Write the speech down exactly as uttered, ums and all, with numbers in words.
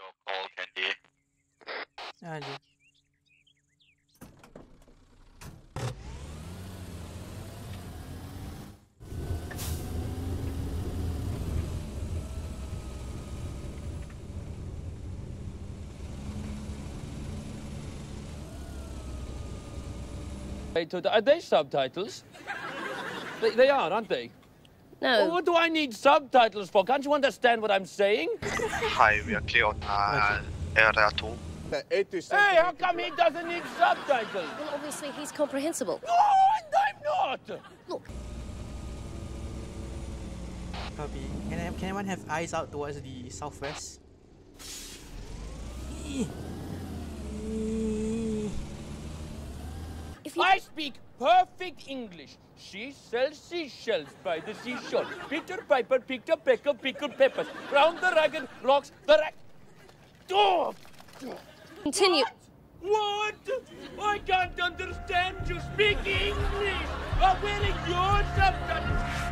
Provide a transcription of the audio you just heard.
call, Candy. Aja. Are they subtitles? they, they are, aren't they? No. Well, what do I need subtitles for? Can't you understand what I'm saying? Hi, we are clear on uh, area two. Hey, how come he doesn't need subtitles? Well, obviously he's comprehensible. No, I'm not! Look. Copy. Can, I, can anyone have eyes out towards the southwest? If you... I speak perfect English. She sells seashells by the seashore. Peter Piper picked a peck of pickled peppers. Round the ragged rocks, the rag... Oh! Continue. What? What? I can't understand you speak English. Oh, where are your subtitles?